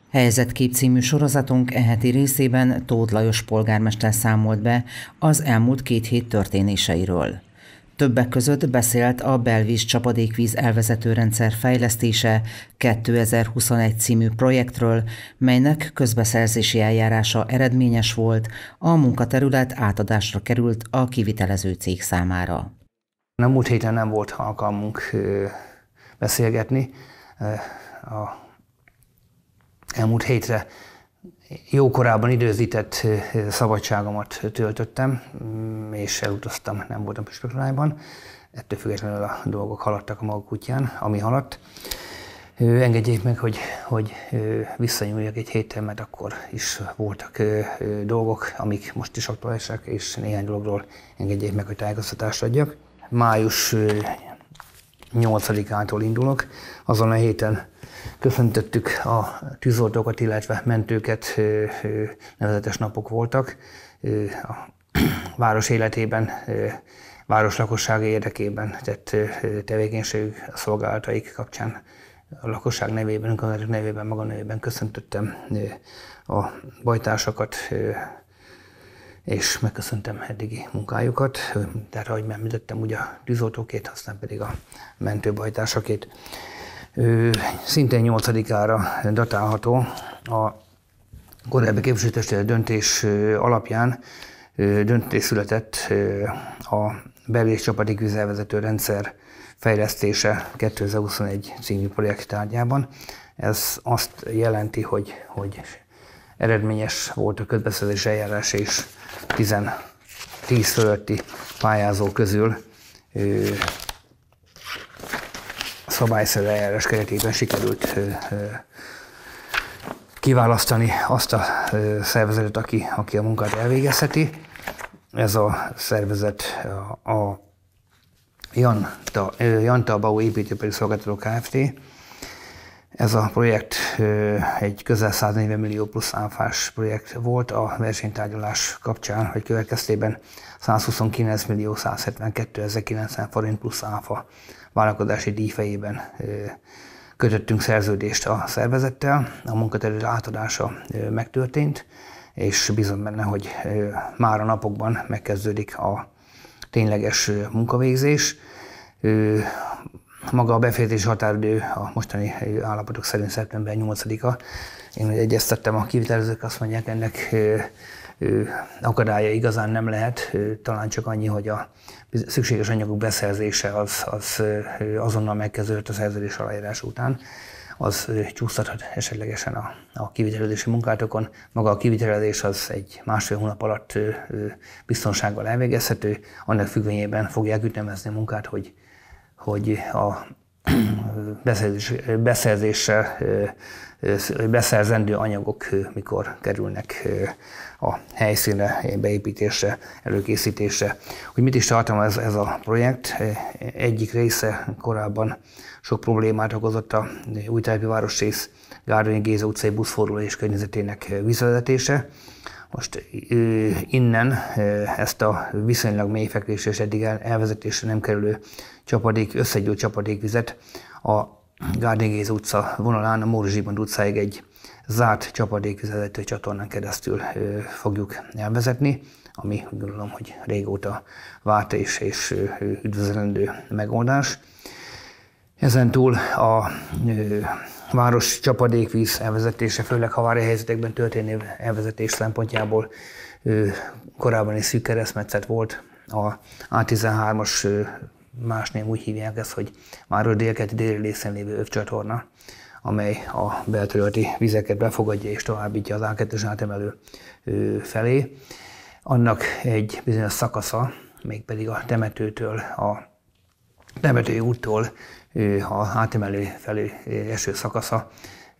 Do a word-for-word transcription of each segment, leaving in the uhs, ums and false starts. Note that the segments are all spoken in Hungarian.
Helyzetkép című sorozatunk e heti részében Tóth Lajos polgármester számolt be az elmúlt két hét történéseiről. Többek között beszélt a belvíz csapadékvíz elvezető rendszer fejlesztése kétezer-huszonegy című projektről, melynek közbeszerzési eljárása eredményes volt, a munkaterület átadásra került a kivitelező cég számára. A múlt héten nem volt alkalmunk beszélgetni. A elmúlt hétre jókorában időzített szabadságomat töltöttem, és elutaztam, nem voltam Püspöklájban. Ettől függetlenül a dolgok haladtak a maguk útján, ami haladt. Engedjék meg, hogy, hogy visszanyúljak egy héttel, mert akkor is voltak dolgok, amik most is aktuálisak, és néhány dologról engedjék meg, hogy tájékoztatást adjak. Május nyolcadikától indulok. Azon a héten köszöntöttük a tűzoltókat, illetve mentőket, nevezetes napok voltak. A város életében, város lakossága érdekében tett tevékenységük, a szolgálataik kapcsán a lakosság nevében, önkormányzatok nevében, maga nevében köszöntöttem a bajtársakat, és megköszöntem eddigi munkájukat. Tehát, ahogy már említettem, ugye a tűzoltókét, aztán pedig a mentőbajtársakét. Szintén nyolcadikára datálható a korábbi képviselőtestület döntés alapján döntés született a belvíz csapadékvíz elvezető rendszer fejlesztése kétezer-huszonegy című projekt tárgyában. Ez azt jelenti, hogy, hogy eredményes volt a közbeszerzési eljárás, és tíz fölötti pályázó közül szabályszerű eljárás keretében sikerült kiválasztani azt a szervezetet, aki, aki a munkát elvégezheti. Ez a szervezet a, a Janta, Janta Bau építőipari szolgáltató Kft. Ez a projekt egy közel száznegyven millió plusz áfás projekt volt a versenytárgyalás kapcsán, hogy következtében százhuszonkilenc millió százhetvenkétezer-kilencszáz forint plusz áfa vállalkozási díj fejében kötöttünk szerződést a szervezettel. A munkaterület átadása megtörtént, és bízom benne, hogy már a napokban megkezdődik a tényleges munkavégzés. Maga a befejezési határidő a mostani állapotok szerint szeptember nyolcadika. Én egyeztettem a kivitelezők, azt mondják, ennek akadálya igazán nem lehet, talán csak annyi, hogy a szükséges anyagok beszerzése az, az azonnal megkezdődött a szerződés aláírás után. Az csúsztathat esetlegesen a, a kivitelezési munkátokon. Maga a kivitelezés az egy másfél hónap alatt biztonsággal elvégezhető, annak függvényében fogják ütemezni a munkát, hogy hogy a beszerzés, beszerzéssel beszerzendő anyagok mikor kerülnek a helyszínre, beépítésre, előkészítésre. Hogy mit is tartalmaz ez, ez a projekt? Egyik része korábban sok problémát okozott a Újtelepi városrész Gárdonyi Géza utcai buszforuló és környezetének vízvezetése. Most innen ezt a viszonylag mélyfekvésű és eddig elvezetésre nem kerülő csapadék, összegyűlt csapadékvizet a Gárdonyi Géza utca vonalán a Móri Zsigmond utcáig egy zárt csapadékvizezető csatornán keresztül fogjuk elvezetni, ami úgy gondolom, hogy régóta várt és, és üdvözlendő megoldás. Ezen túl a város csapadékvíz elvezetése, főleg havári helyzetekben történő elvezetés szempontjából korábban is szűk keresztmetszet volt. A á tizenhármas, más név úgy hívják ezt, hogy város délkeleti déli részén lévő övcsatorna, amely a belterületi vizeket befogadja és továbbítja az á kettes átemelő felé. Annak egy bizonyos szakasza, mégpedig a temetőtől, a temetői úttól a átemelő felé eső szakasza.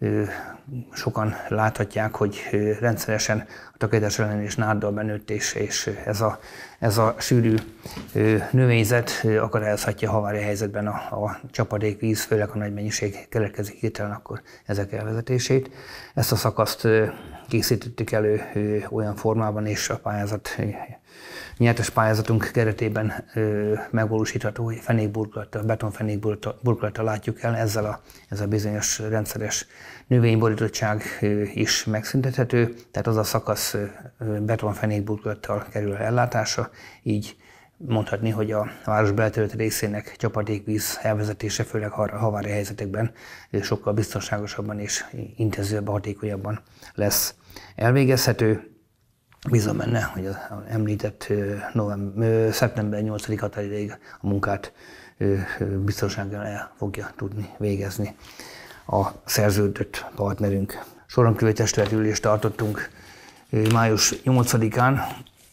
Sokan láthatják, hogy rendszeresen a takarítás ellenőrzés náddal benőtt, és, és ez a Ez a sűrű növényzet akadályozhatja a havária helyzetben a, a csapadékvíz, főleg a nagy mennyiség keletkezik hirtelen, akkor ezek elvezetését. Ezt a szakaszt készítettük elő olyan formában, és a pályázat, nyertes pályázatunk keretében megvalósítható, hogy fenékburkolattal, betonfenékburkolattal látjuk el, ezzel a, ez a bizonyos rendszeres növényborítottság is megszüntethető, tehát az a szakasz betonfenékburkolattal kerül ellátásra, így mondhatni, hogy a város belterületi részének csapadékvíz elvezetése, főleg a havária helyzetekben sokkal biztonságosabban és intenzívebben, hatékonyabban lesz elvégezhető. Bízom benne, hogy az említett november, szeptember nyolcadika határidejéig a munkát biztonsággal el fogja tudni végezni a szerződött partnerünk. Soron kívüli testületi ülést tartottunk május nyolcadikán,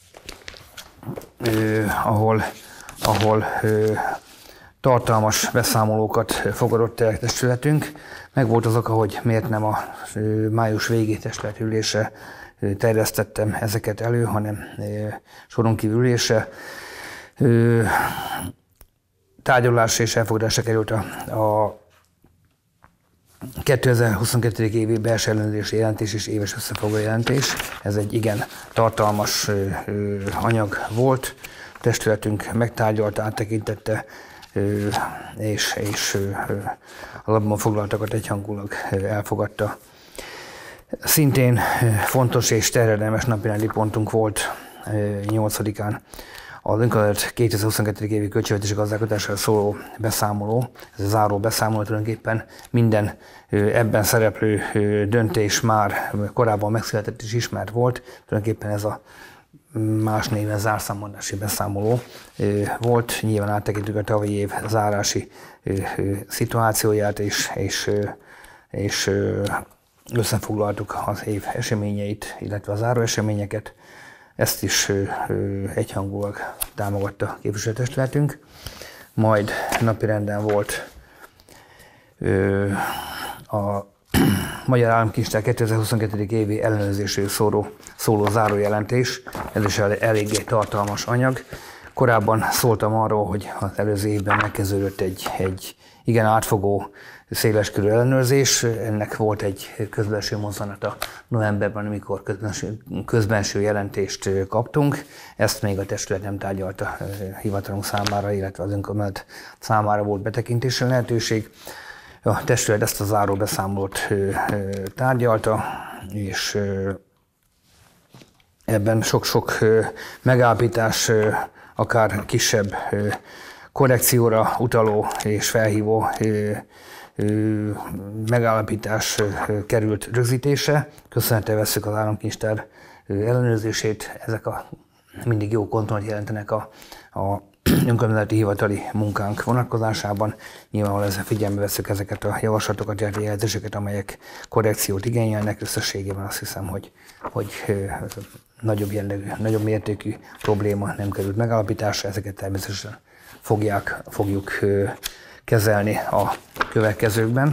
ahol, ahol tartalmas beszámolókat fogadott el testületünk. Meg volt az oka, hogy miért nem a május végi testületi ülésre terjesztettem ezeket elő, hanem soron kívül ülésre. Tárgyalásra és elfogadásra került a, a kétezer-huszonkettő. évi belső ellenőrzési jelentés és éves összefoglaló jelentés. Ez egy igen tartalmas anyag volt. A testületünk megtárgyalta, áttekintette, és, és alapban foglaltakat egyhangulag elfogadta. Szintén fontos és terjedelmes napirendi pontunk volt nyolcadikán az önkormányzat kétezer-huszonkettő. évi költségvetési gazdálkodásról szóló beszámoló. Ez a záró beszámoló, tulajdonképpen minden ebben szereplő döntés már korábban megszületett és ismert volt. Tulajdonképpen ez a más néven zárszámadási beszámoló volt. Nyilván áttekintjük a tavalyi év zárási szituációját, és, és, és összefoglaltuk az év eseményeit, illetve a záró eseményeket. Ezt is egyhangulag támogatta a képviselőtestületünk. Majd napirenden volt a Magyar Államkincstár kétezer-huszonkettő. évi ellenőrzésről szóló, szóló zárójelentés. Ez is eléggé tartalmas anyag. Korábban szóltam arról, hogy az előző évben megkezdődött egy, egy igen átfogó, széleskörű ellenőrzés. Ennek volt egy közbenső mozzanata novemberben, amikor közbenső, közbenső jelentést kaptunk. Ezt még a testület nem tárgyalta hivatalunk számára, illetve az önkormányzat számára volt betekintésre lehetőség. A testület ezt a záró beszámolót tárgyalta, és ebben sok-sok megállapítás, akár kisebb korrekcióra utaló és felhívó megállapítás került rögzítésre. Köszönettel vesszük az államkincstár ellenőrzését. Ezek a mindig jó kontrollt jelentenek a, a önkormányzati hivatali munkánk vonatkozásában. Nyilvánvalóan ezzel figyelembe vesszük ezeket a javaslatokat, illetve jelzéseket, amelyek korrekciót igényelnek. Összességében azt hiszem, hogy, hogy nagyobb jellegű, nagyobb mértékű probléma nem került megállapításra. Ezeket természetesen fogják, fogjuk kezelni a következőkben.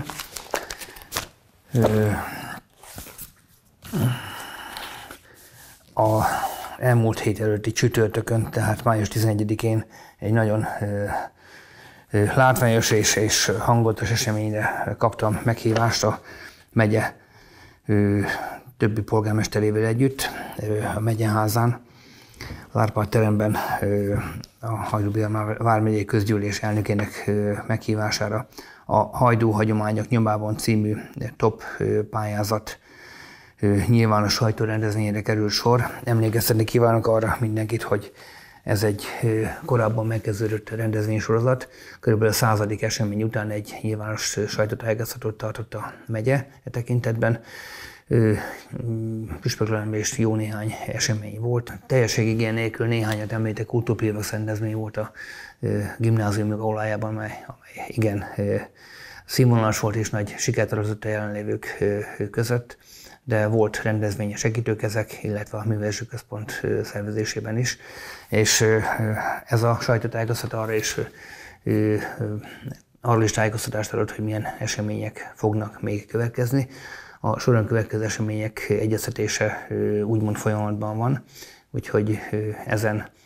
A elmúlt hét előtti csütörtökön, tehát május tizenegyedikén egy nagyon látványos és, és hangulatos eseményre kaptam meghívást a megye többi polgármesterével együtt a megyenházán. Az Árpád teremben a Hajdú-Bihar vármegyei közgyűlés elnökének meghívására a Hajdú Hagyományok Nyomában című top pályázat nyilvános sajtórendezvényére került sor. Emlékeztetni kívánok arra mindenkit, hogy ez egy korábban megkezdődött rendezvénysorozat. Körülbelül a századik esemény után egy nyilvános sajtótájékoztatót tartott a megye e tekintetben. Püspöklelemben is jó néhány esemény volt. Teljességigény nélkül néhányat említek, kultúrpilvax rendezvény volt a gimnázium aulájában, amely, amely igen színvonalas volt és nagy sikert aratott a jelenlévők között, de volt rendezvény a segítőkezek, illetve a művelési központ szervezésében is. És ez a sajtótájékoztató arra is arról is tájékoztatást adott, hogy milyen események fognak még következni. A soron következő események egyeztetése úgymond folyamatban van, úgyhogy ezen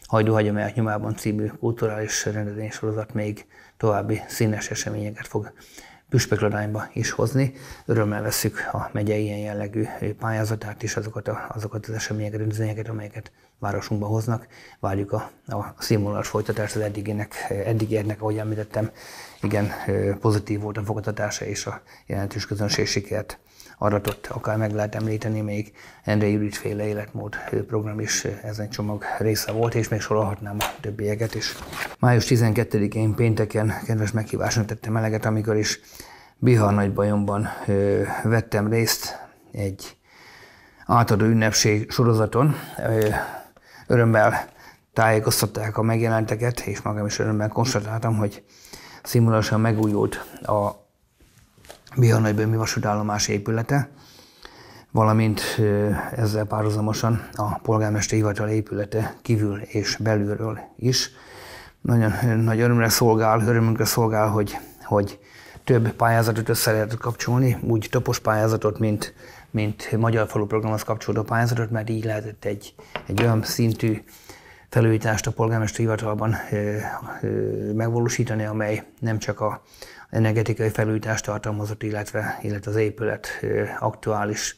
Hajdú hagyományok nyomában című kulturális rendezvénysorozat még további színes eseményeket fog Püspökladányba is hozni. Örömmel vesszük a megye ilyen jellegű pályázatát és azokat, a, azokat az eseményeket, rendezvényeket, amelyeket városunkba hoznak. Várjuk a, a színvonalas folytatást az eddiginek, eddigieknek, ahogy említettem, igen pozitív volt a fogadtatása és a jelentős közönség sikert aratott. Akár meg lehet említeni, még Endre Judit féle életmód program is ezen csomag része volt, és még sorolhatnám a többieket is. május tizenkettedikén pénteken kedves meghívásnak tettem eleget, amikor is Bihar-Nagybajomban ö, vettem részt egy átadó ünnepség sorozaton. Ö, örömmel tájékoztatták a megjelenteket, és magam is örömmel konstatáltam, hogy színvonalasan megújult a Bihar-Nagybajomi vasútállomás épülete, valamint ezzel párhuzamosan a polgármesteri hivatal épülete kívül és belülről is. Nagyon nagy örömre szolgál, örömünkre szolgál, hogy, hogy több pályázatot össze lehetett kapcsolni, úgy topos pályázatot, mint, mint Magyar Falu programhoz kapcsolódó pályázatot, mert így lehetett egy, egy olyan szintű felújítást a polgármesteri hivatalban megvalósítani, amely nem csak a energetikai felújítást tartalmazott, illetve, illetve az épület aktuális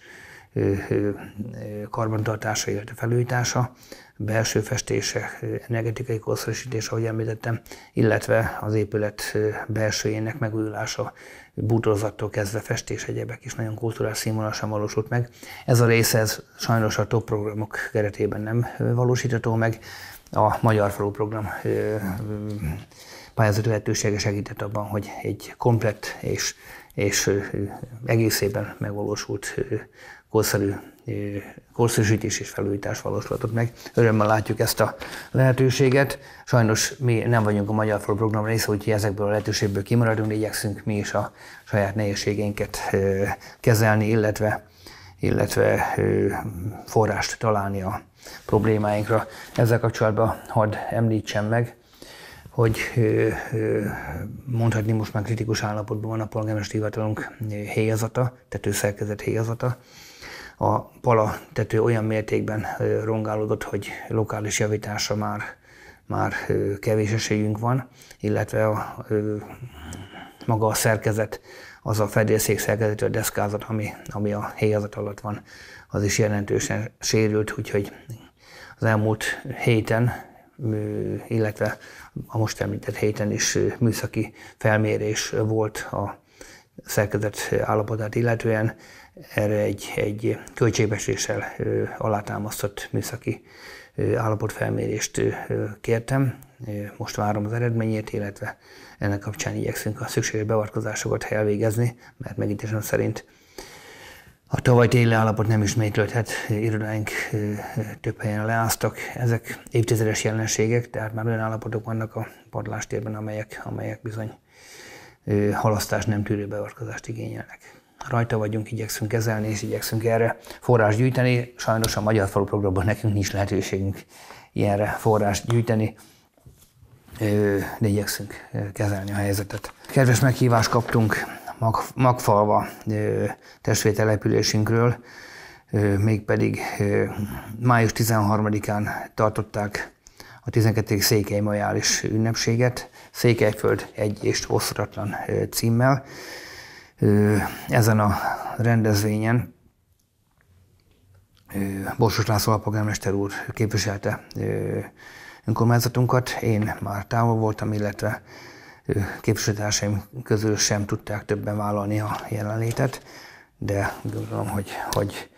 karbantartása, illetve felújítása, belső festése, energetikai korszerűsítése, ahogy említettem, illetve az épület belsőjének megújulása, bútorozattól kezdve festés, egyebek is nagyon kulturális színvonalasan valósult meg. Ez a része ez sajnos a top programok keretében nem valósítható meg. A Magyar Falu program pályázati lehetősége segített abban, hogy egy komplett és, és egészében megvalósult korszerű korszerűsítés és felújítás valósulatot meg. Örömmel látjuk ezt a lehetőséget. Sajnos mi nem vagyunk a Magyar Falu program része, úgyhogy ezekből a lehetőségből kimaradunk, de igyekszünk mi is a saját nehézségeinket kezelni, illetve, illetve forrást találni a problémáinkra. Ezzel kapcsolatban hadd említsem meg, hogy mondhatni most már kritikus állapotban van a polgármesteri hivatalunk héjazata, tetőszerkezet héjazata. A pala tető olyan mértékben rongálódott, hogy lokális javításra már, már kevés esélyünk van, illetve a, maga a szerkezet, az a fedélszék szerkezetű, a deszkázat, ami, ami a héjazat alatt van, az is jelentősen sérült, úgyhogy az elmúlt héten, illetve a most említett héten is műszaki felmérés volt a szerkezet állapotát illetően. Erre egy, egy költségbecsléssel alátámasztott műszaki állapotfelmérést kértem. Most várom az eredményét, illetve ennek kapcsán igyekszünk a szükséges beavatkozásokat elvégezni, mert megítélésem szerint a tavaly téli állapot nem ismétlődhet, irodáink több helyen leáztak. Ezek évtizedes jelenségek, tehát már olyan állapotok vannak a padlástérben, amelyek, amelyek bizony halasztás nem tűrő beavatkozást igényelnek. Rajta vagyunk, igyekszünk kezelni, és igyekszünk erre forrás gyűjteni. Sajnos a Magyar Falu programban nekünk nincs lehetőségünk ilyenre forrást gyűjteni, de igyekszünk kezelni a helyzetet. Kedves meghívást kaptunk Mag, Magfalva testvértelepülésünkről, mégpedig május tizenharmadikán tartották a tizenkettedik székely majális ünnepséget, Székelyföld egy és oszthatatlan címmel. Ezen a rendezvényen Borsos László alpolgármester úr képviselte önkormányzatunkat, én már távol voltam, illetve képviselőtársaim közül sem tudták többen vállalni a jelenlétet, de gondolom, hogy, hogy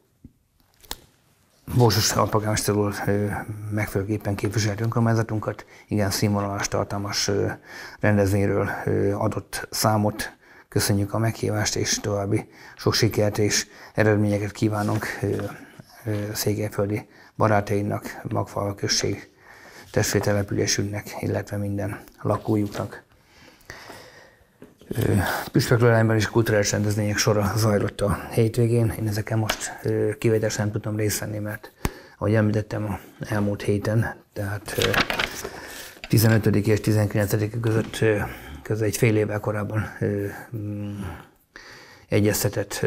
Borsos alpolgármester úr megfelelőképpen képviselt önkormányzatunkat, igen színvonalas, tartalmas rendezvényről adott számot. Köszönjük a meghívást, és további sok sikert és eredményeket kívánunk székelyföldi barátainak, Magfalva község testvértelepülésünknek, illetve minden lakójuknak. Püspökladányban is kulturális rendezvények sora zajlott a hétvégén. Én ezeken most kivételesen nem tudtam részt venni, mert ahogy említettem a elmúlt héten, tehát tizenötödike és tizenkilencedike között között egy fél évvel korábban egyeztetett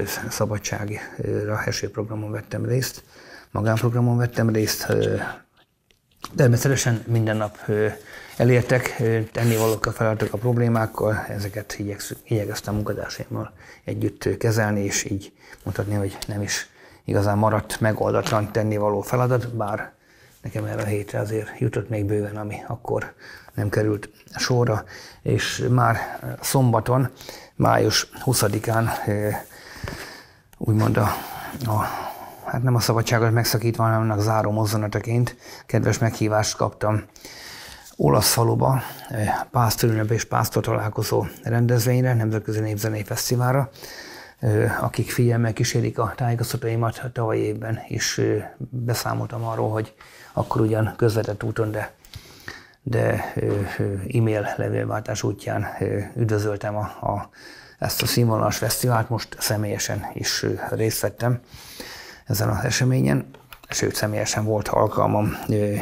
szabadságra eső programon vettem részt, magánprogramon vettem részt, Természetesen minden nap elértek, tennivalókkal, feladatok a problémákkal, ezeket igyekeztem munkatársaimmal együtt kezelni, és így mutatni, hogy nem is igazán maradt megoldatlan tennivaló feladat, bár nekem erre a hétre azért jutott még bőven, ami akkor nem került sorra, és már szombaton, május huszadikán úgymond a, a hát nem a szabadságot megszakítva, hanem annak záró mozzanataként kedves meghívást kaptam Olaszfaluba, pásztorünnep és pásztor találkozó rendezvényre, Nemzetközi Népzenei Fesztiválra, akik figyelemmel kísérik a tájékoztatóimat a tavalyi évben, és beszámoltam arról, hogy akkor ugyan közvetett úton, de, de e-mail levélváltás útján üdvözöltem a, a, ezt a színvonalas fesztivált, most személyesen is részt vettem ezen az eseményen, sőt személyesen volt alkalmam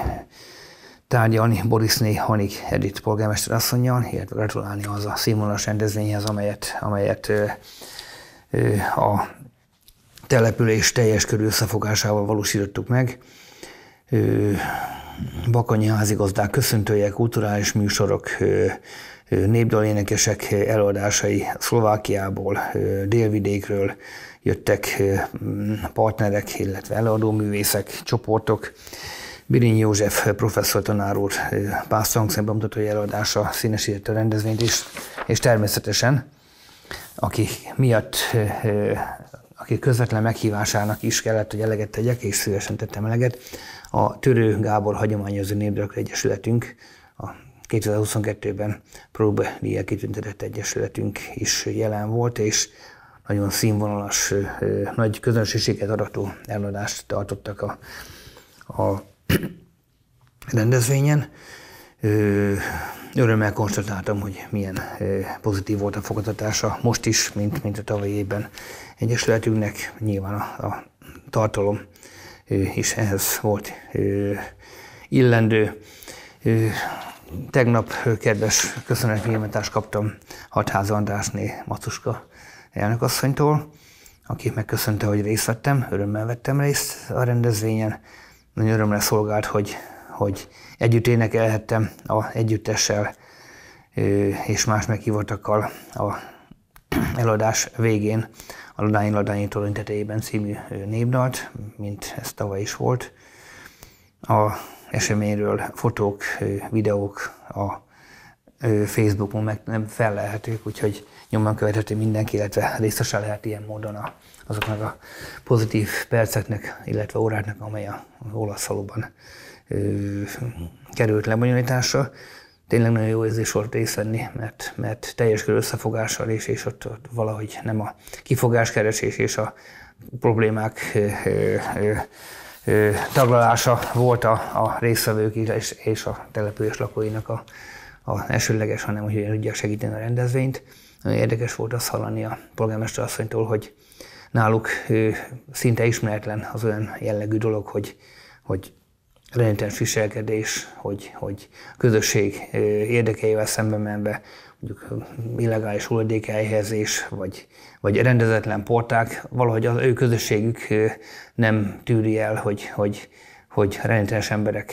tárgyalni Borisné Hanig Edith polgármester asszonnyal, illetve gratulálni az a színvonalas rendezvényhez, amelyet, amelyet ö, ö, a település teljes körű összefogásával valósítottuk meg. Ö, Bakonyi házigazdák köszöntője, kulturális műsorok, ö, ö, népdalénekesek előadásai Szlovákiából, ö, délvidékről jöttek ö, partnerek, illetve előadóművészek, csoportok. Birinyi József professzor tanár úr pásztorhangszeren bemutatói előadása színesítette a rendezvényt is, és természetesen, aki miatt, aki közvetlen meghívásának is kellett, hogy eleget tegyek, és szívesen tettem eleget, a Törő Gábor Hagyományozó Népdalok Egyesületünk, a kétezer-huszonkettőben próbadíjjal kitüntetett egyesületünk is jelen volt, és nagyon színvonalas, nagy közönséget arató előadást tartottak a, a rendezvényen. Örömmel konstatáltam, hogy milyen pozitív volt a fogadtatása most is, mint, mint a tavalyi évben egyesületünknek. Nyilván a, a tartalom is ehhez volt illendő. Tegnap kedves köszönetmémítást kaptam Hatházi Andrásné Macuska elnökasszonytól, aki megköszönte, hogy részt vettem, örömmel vettem részt a rendezvényen. Nagyon örömre szolgált, hogy, hogy együtt énekelhettem a együttessel és más meghívottakkal a előadás végén a Ladányi Ladányi Torony tetejében című népdalt, mint ez tavaly is volt. A eseményről fotók, videók a Facebookon meg nem felelhetők, úgyhogy nyomon követhető mindenki, illetve részese lehet ilyen módon a, azoknak a pozitív perceknek, illetve óráknak, amely az Olaszfaluban került lebonyolításra. Tényleg nagyon jó érzés volt részt venni, mert, mert teljes körű összefogással és, és ott, ott valahogy nem a kifogáskeresés és a problémák ö, ö, ö, ö, taglalása volt a, a résztvevők és, és a település lakóinak a, a elsőleges, hanem hogy tudják segíteni a rendezvényt. Nagyon érdekes volt azt hallani a polgármester asszonytól, hogy náluk ő, szinte ismeretlen az olyan jellegű dolog, hogy, hogy rendszeres viselkedés, hogy, hogy közösség érdekeivel szembe menve, mondjuk illegális hulladékelhelyezés, vagy, vagy rendezetlen porták, valahogy az ő közösségük nem tűri el, hogy, hogy, hogy rendszeres emberek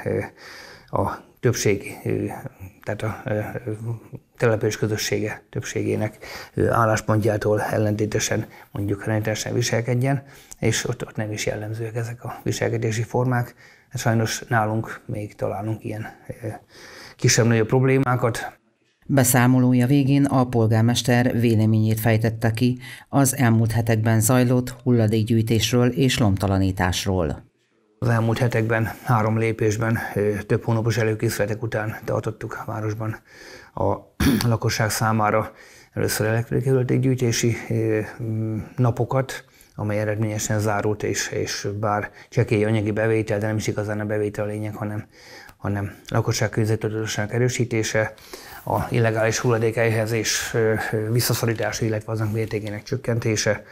a többség, tehát a település közössége többségének álláspontjától ellentétesen mondjuk rendszeresen viselkedjen, és ott, ott nem is jellemzőek ezek a viselkedési formák. Sajnos nálunk még találunk ilyen kisebb-nagyobb problémákat. Beszámolója végén a polgármester véleményét fejtette ki az elmúlt hetekben zajlott hulladékgyűjtésről és lomtalanításról. Az elmúlt hetekben három lépésben több hónapos előkészületek után tartottuk a városban a lakosság számára először elektronikai hulladékgyűjtési napokat, amely eredményesen zárult, és, és bár csekély anyagi bevétel, de nem is igazán a bevétel a lényeg, hanem, hanem lakosság közvettudatosságának erősítése, a illegális hulladékelhelyezés visszaszorítása, illetve azok mértékének csökkentése.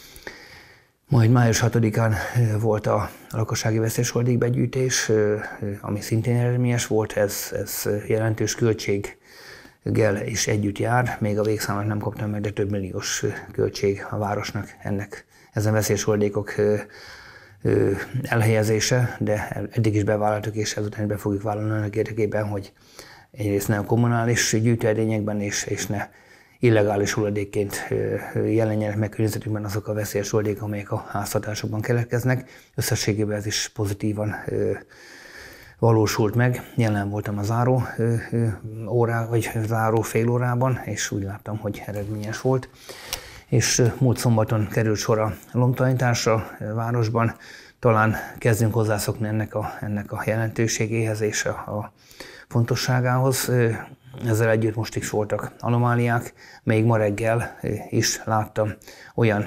Majd május hatodikán volt a lakossági veszélyes hulladékbegyűjtés, ami szintén eredményes volt, ez, ez jelentős költséggel is együtt jár, még a végszámot nem kaptam meg, de több milliós költség a városnak ennek, ezen veszélyes hulladékok elhelyezése, de eddig is bevállaltuk, és ezután be fogjuk vállalni annak érdekében, hogy egyrészt ne a kommunális gyűjtőedényekben és, és ne illegális hulladékként jelenjenek meg környezetünkben azok a veszélyes hulladékok, amelyek a háztartásokban keletkeznek. Összességében ez is pozitívan valósult meg. Jelen voltam a záró órá, vagy záró fél órában, és úgy láttam, hogy eredményes volt. És múlt szombaton került sor a lombtalanításra a városban. Talán kezdünk hozzászokni ennek a, ennek a jelentőségéhez és a, a fontosságához. Ezzel együtt most is voltak anomáliák. Még ma reggel is láttam olyan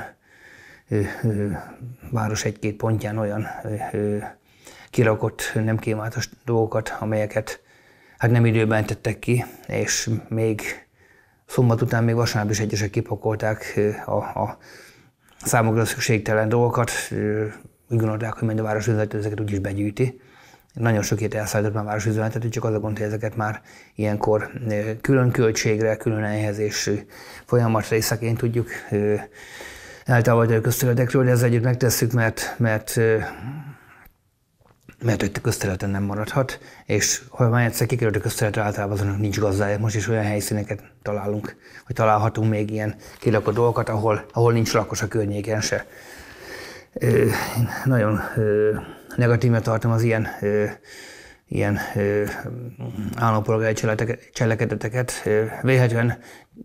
város egy-két pontján olyan kirakott, nem kívánatos dolgokat, amelyeket hát nem időben tettek ki, és még szombat után, még vasárnap is egyesek kipakolták a, a számukra szükségtelen dolgokat. Úgy gondolták, hogy majd a városüzemeltető ezeket úgyis begyűjti. Nagyon sok ilyet elszállított már a városüzemeltető, csak az a gond, hogy ezeket már ilyenkor külön költségre, külön elhelyezés folyamat részeként tudjuk eltávolítani a közterületekről, de ezzel együtt megtesszük, mert, mert mert hogy a közterületen nem maradhat, és ha már egyszer kikerült a közterületre, általában azonnak nincs gazdája. Most is olyan helyszíneket találunk, vagy találhatunk még ilyen kirakott dolgokat, ahol, ahol nincs lakos a környéken se. Ö, nagyon ö, negatívnak tartom az ilyen, ö, ilyen ö, állampolgári cselekedeteket. Véletlenül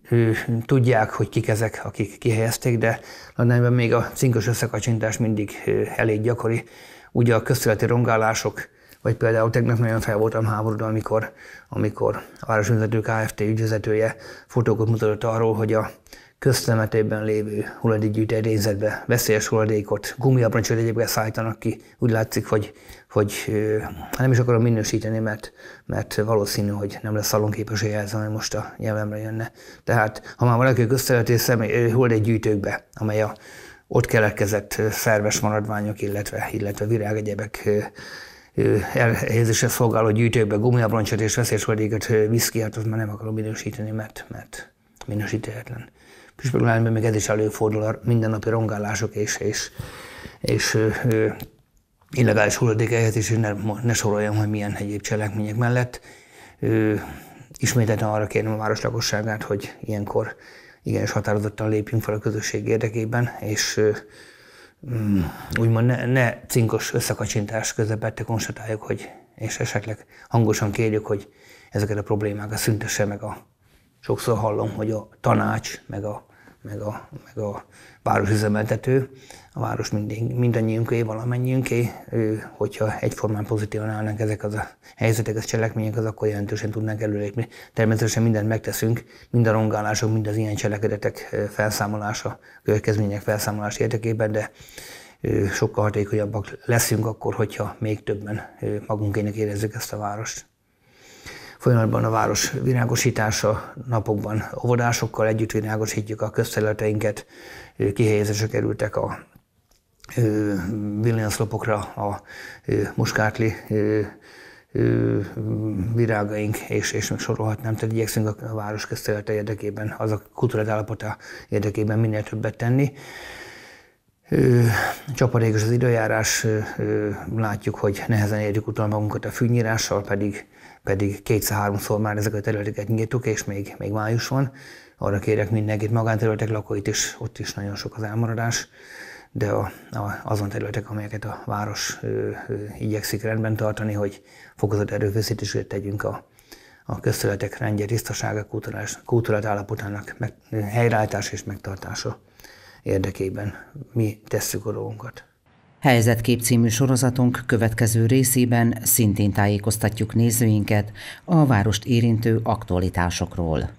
tudják, hogy kik ezek, akik kihelyezték, de nagyban még a cinkos összekacsintás mindig ö, elég gyakori. Ugye a közterületi rongálások, vagy például tegnap nagyon fel voltam háborodva, amikor, amikor a Városüzemeltető Kft. Ügyvezetője fotókat mutatott arról, hogy a köztemetőben lévő hulladékgyűjtő edényzetbe veszélyes hulladékot, gumiabroncsot egyébként szállítanak ki. Úgy látszik, hogy, hogy nem is akarom minősíteni, mert, mert valószínű, hogy nem lesz szalonképes jelző, ami most a nyelvemre jönne. Tehát ha már valaki közterületi hulladékgyűjtőkbe, amely a ott keletkezett szerves maradványok, illetve, illetve virágegyebek elhelyezésre szolgáló gyűjtőkbe gumiabroncsot és veszélyes hulladékot visz ki, hát azt már nem akarom minősíteni, mert, mert minősíthetetlen. Püspöklányban még ez is előfordul, a mindennapi rongálások és, és, és ö, illegális hulladék elhelyezés, és ne, ne soroljam, hogy milyen egyéb cselekmények mellett. Ö, ismételten arra kérem a város lakosságát, hogy ilyenkor igenis határozottan lépjünk fel a közösség érdekében, és um, úgymond ne, ne cinkos összekacsintás közepette konstatáljuk, hogy, és esetleg hangosan kérjük, hogy ezeket a problémákat szüntesse meg a, sokszor hallom, hogy a tanács, meg a, meg a, meg a városüzemeltető, a város mindig, mindannyiunké, valamennyiunké, hogyha egyformán pozitívan állnánk ezek az a helyzetek, az cselekmények, az akkor jelentősen tudnánk előlépni. Természetesen mindent megteszünk, mind a rongálások, mind az ilyen cselekedetek felszámolása, következmények felszámolása érdekében, de sokkal hatékonyabbak leszünk akkor, hogyha még többen magunkének érezzük ezt a várost. Folyamatban a város virágosítása, napokban óvodásokkal együtt virágosítjuk a közterületeinket, kihelyezésre kerültek a villanyoszlopokra a muskátli virágaink, és, és még sorolhatnám, tehát igyekszünk a város közterülete érdekében, az a kultúrát állapota érdekében minél többet tenni. Csapadékos az időjárás, látjuk, hogy nehezen érjük utol magunkat a fűnyírással, pedig, pedig kétszer-háromszor már ezeket a területeket nyitottuk, és még, még május van. Arra kérek mindenkit, magánterületek lakóit is, ott is nagyon sok az elmaradás, de a, a, azon területek, amelyeket a város ö, ö, igyekszik rendben tartani, hogy fokozott erőfeszítését tegyünk a, a közterületek rendje, tisztasága, kultúrát állapotának meg, helyreállítása és megtartása érdekében mi tesszük a dolgunkat. Helyzetkép című sorozatunk következő részében szintén tájékoztatjuk nézőinket a várost érintő aktualitásokról.